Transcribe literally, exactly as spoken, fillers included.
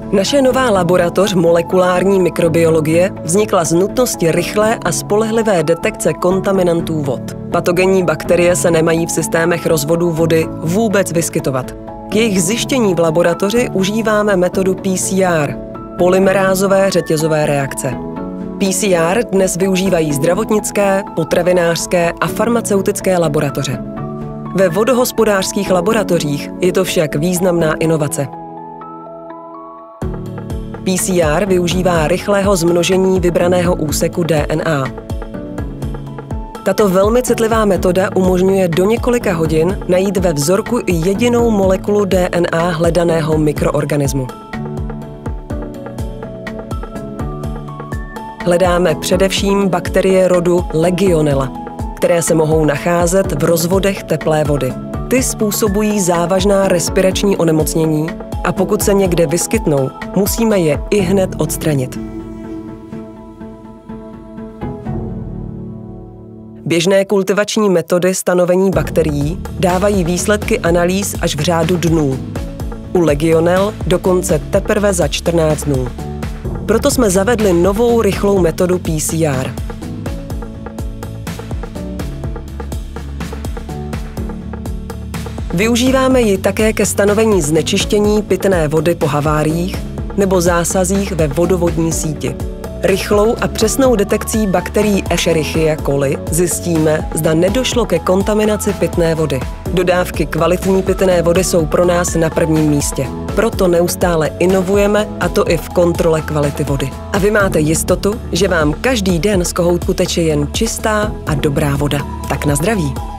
Naše nová laboratoř molekulární mikrobiologie vznikla z nutnosti rychlé a spolehlivé detekce kontaminantů vod. Patogenní bakterie se nemají v systémech rozvodů vody vůbec vyskytovat. K jejich zjištění v laboratoři užíváme metodu P C R – polymerázové řetězové reakce. P C R dnes využívají zdravotnické, potravinářské a farmaceutické laboratoře. Ve vodohospodářských laboratořích je to však významná inovace. P C R využívá rychlého zmnožení vybraného úseku D N A. Tato velmi citlivá metoda umožňuje do několika hodin najít ve vzorku i jedinou molekulu D N A hledaného mikroorganismu. Hledáme především bakterie rodu Legionella, které se mohou nacházet v rozvodech teplé vody. Ty způsobují závažná respirační onemocnění a pokud se někde vyskytnou, musíme je ihned odstranit. Běžné kultivační metody stanovení bakterií dávají výsledky analýz až v řádu dnů. U Legionell dokonce teprve za čtrnáct dnů. Proto jsme zavedli novou rychlou metodu P C R. Využíváme ji také ke stanovení znečištění pitné vody po haváriích nebo zásazích ve vodovodní síti. Rychlou a přesnou detekcí bakterií Escherichia coli zjistíme, zda nedošlo ke kontaminaci pitné vody. Dodávky kvalitní pitné vody jsou pro nás na prvním místě. Proto neustále inovujeme, a to i v kontrole kvality vody. A vy máte jistotu, že vám každý den z kohoutku teče jen čistá a dobrá voda. Tak na zdraví!